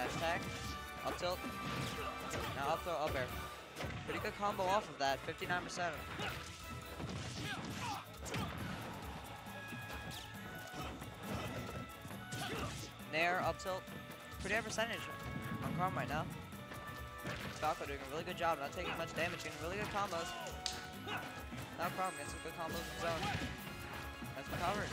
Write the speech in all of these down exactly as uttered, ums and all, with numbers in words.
Dash tag. Up tilt. Now up throw, up air. Pretty good combo off of that. fifty-nine percent. Nair, up tilt. Pretty high percentage on Crom right now. Falco doing a really good job, not taking much damage, getting really good combos. Now Crom getting some good combos in zone. That's recovered.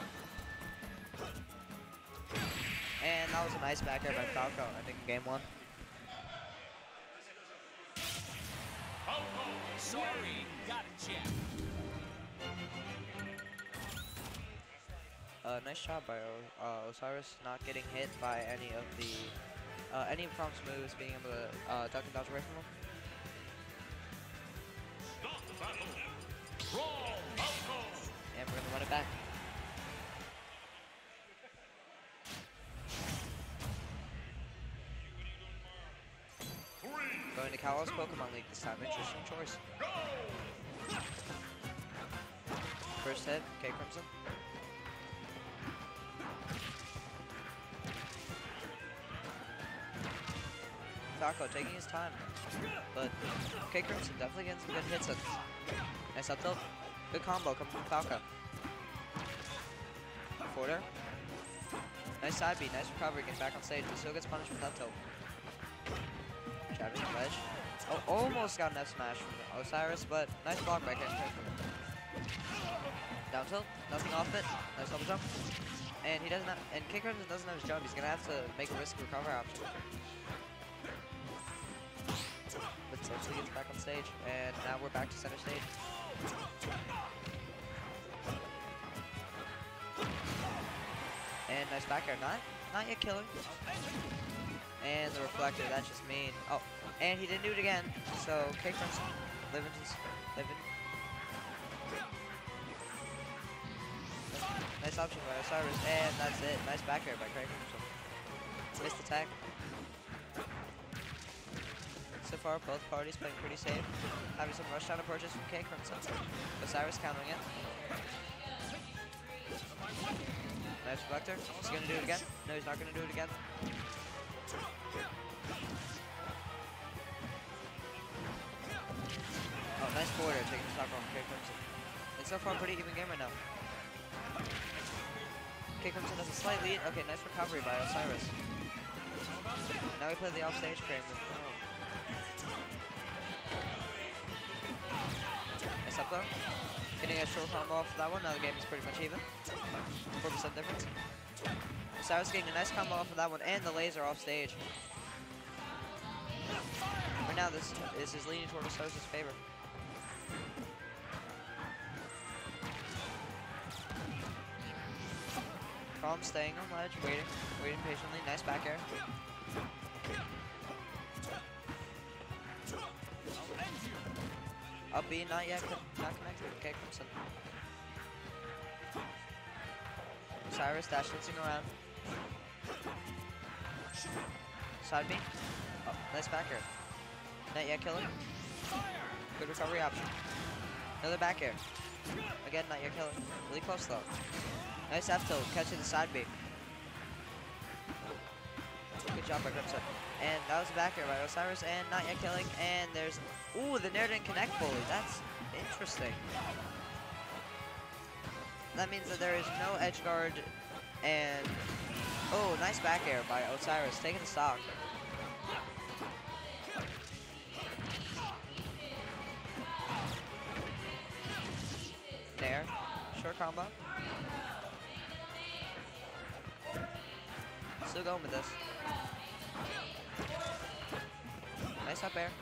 And that was a nice back air by Falco, I think, in game one. Falco, sorry, got a check. Uh, nice job by uh, Osiris, not getting hit by any of the uh, any of Crom's moves, being able to uh, duck and dodge away from him. And we're gonna run it back. Going to Kalos Pokemon League this time. Interesting choice. First hit, K Crimson. Falco taking his time, but K Crimson definitely getting some good hits. Nice up tilt. Good combo coming from Falco. Forward air. Nice side beat, nice recovery, getting back on stage, but still gets punished with up tilt. Jabbing the ledge. Oh, almost got an F smash from Osiris, but nice block back there. Down tilt, nothing off it. Nice double jump. And he doesn't have, and K Crimson doesn't have his jump. He's gonna have to make a risky recovery option. But Tilty gets back on stage, and now we're back to center stage. And nice back air, not not yet killing. And the reflector, that's just mean. Oh, and he didn't do it again. So K Crimson living his living. Nice option by Osiris, and that's it. Nice back air by K Crimson. Missed attack. So far, both parties playing pretty safe. Having some rush down approaches from K Crimson. Osiris countering it. Nice reflector. Is he gonna do it again? No, he's not gonna do it again. Oh, nice forward air taking the stock off K Crimson. It's so far a pretty even game right now. K Crimson has a slight lead. Okay, nice recovery by Osiris. Now we play the offstage frame. Nice up though. Getting a short combo off of that one. Now the game is pretty much even. four percent difference. Osiris getting a nice combo off of that one, and the laser off stage. Right now, this, this is leaning toward Osiris' favor. Crom staying on ledge, waiting, waiting patiently. Nice back air. Up B, not yet, not connected. Okay, Crimson. Osiris dash dancing around. Side B. Oh, nice back air. Not yet killing. Good recovery option. Another back air. Again, not yet killing. Really close though. Nice F tilt, catching the side B. Good job by Crimson. And that was a back air by Osiris, and not yet killing. And there's, ooh, the Nair didn't connect fully. That's interesting. That means that there is no edge guard, and oh, nice back air by Osiris, taking the stock. Nair, short combo. Still going with this. Nice up air.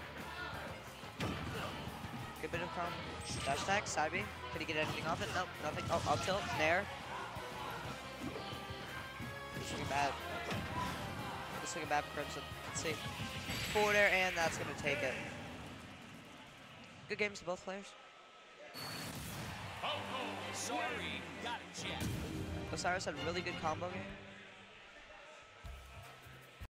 Good bit of combo. Dash attack, side B. Could he get anything off it? Nope, nothing. Oh, up tilt, Nair. This is looking bad. This is looking bad for Crimson. Let's see. Forward air, and that's going to take it. Good games to both players. Oh, oh, sorry, got a check. Osiris had a really good combo game.